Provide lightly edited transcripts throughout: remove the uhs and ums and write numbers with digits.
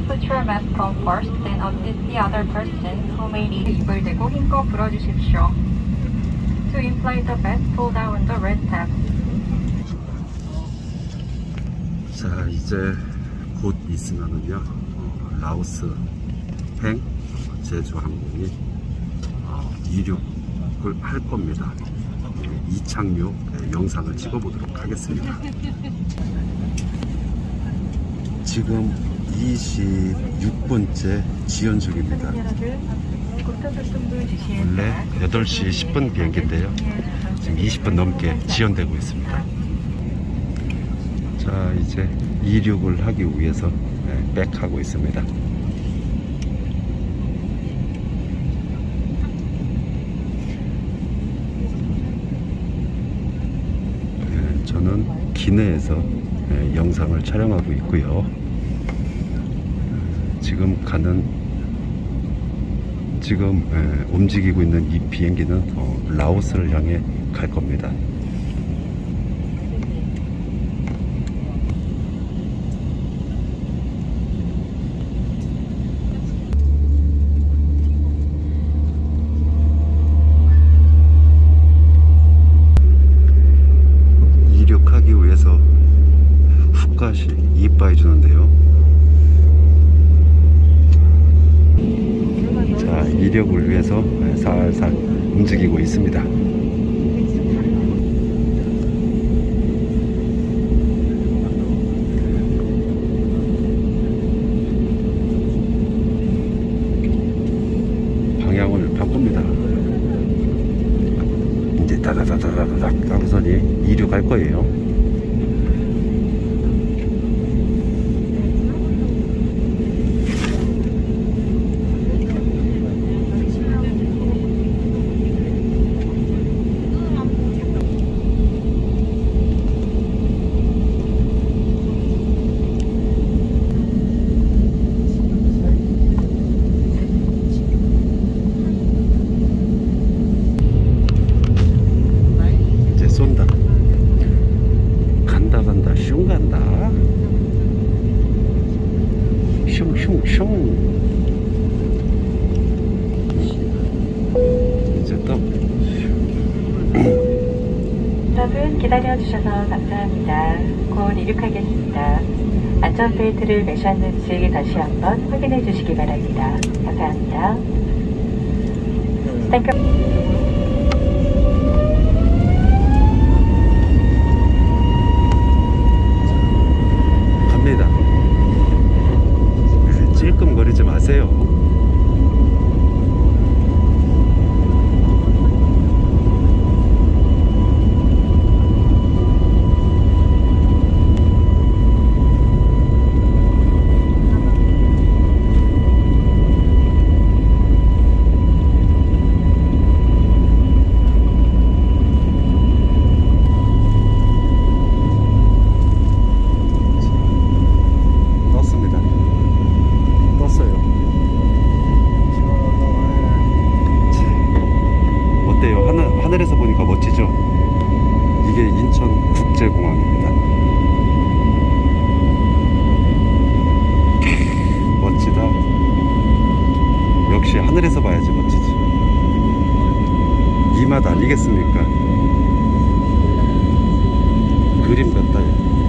put your mask on first, then assist the other person who may need. 입을 대고 힘껏 불어주십시오. To inflate the vest, pull down the red tab. 자, 이제 곧 있으면은요, 라오스 행 제주항공이 이륙을 할 겁니다. 이착륙 영상을 찍어보도록 하겠습니다. 지금 26번째 지연 중입니다. 원래 8시 10분 비행기인데요, 지금 20분 넘게 지연되고 있습니다. 자, 이제 이륙을 하기 위해서 백하고 있습니다. 저는 기내에서 영상을 촬영하고 있고요. 지금 움직이고 있는 이 비행기는 라오스를 향해 갈 겁니다. 이륙하기 위해서 훅가시 이빠이 주는데요. 자, 이륙을 위해서 살살 움직이고 있습니다. 방향을 바꿉니다. 이제 다다다다다닥 하고서니 이륙할 거예요. 쏜다. 간다 슝 간다. 슝 이제 또 여러분 기다려주셔서 감사합니다. 곧 이륙하겠습니다. 안전벨트를 매셨는지 다시 한번 확인해 주시기 바랍니다. 감사합니다. 갑니다. 찔끔거리지 마세요. 하늘에서 보니까 멋지죠? 이게 인천국제공항입니다. 멋지다. 역시 하늘에서 봐야지 멋지지. 이 맛 아니겠습니까? 그림 같다.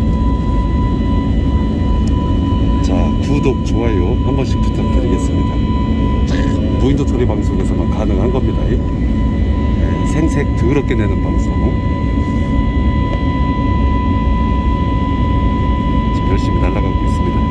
자, 구독, 좋아요 한 번씩 부탁드리겠습니다. 무인도 토리 방송에서만 가능한 겁니다. 생색 더럽게 내는 방송 지금 열심히 날아가고 있습니다.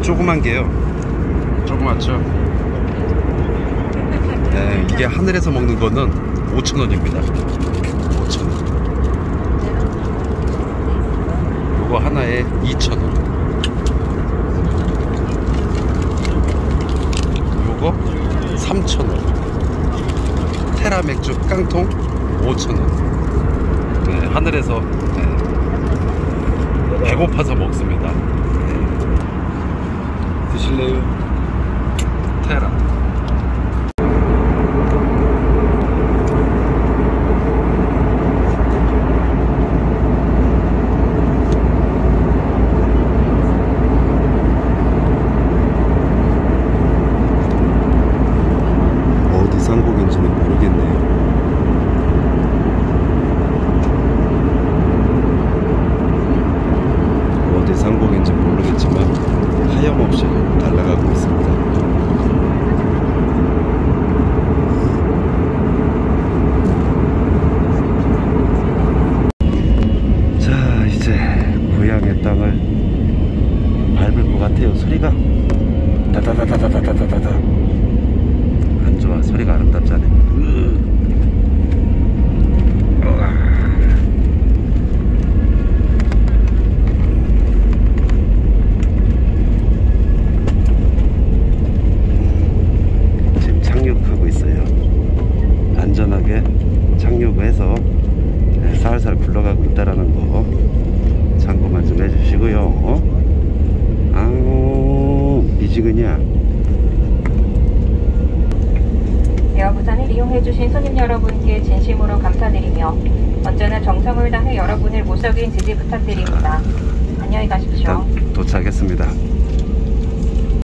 조그만 게요. 조그맣죠? 네, 이게 하늘에서 먹는 거는 5,000원입니다. 5,000원. 요거 하나에 2,000원. 요거 3,000원. 테라 맥주 깡통 5,000원. 네, 하늘에서 배고파서 먹습니다. 드실래요? 테라. 어디 상곡인지는 모르겠네요. 어디 상곡인지 모르겠지만 하염없이 날아가고 있습니다. 자, 이제 고향의 땅을 밟을 것 같아요. 소리가 다다다다다다다다다. 안 좋아. 소리가 아름답지 않네. 착륙하고 있어요. 안전하게 착륙해서 살살 굴러가고 있다라는 거 참고만 좀 해주시고요. 아우 미지근이야. 에어부산을 이용해주신 손님 여러분께 진심으로 감사드리며 언제나 정성을 다해 여러분을 모셔긴 지지 부탁드립니다. 안녕히 가십시오. 일단 도착했습니다.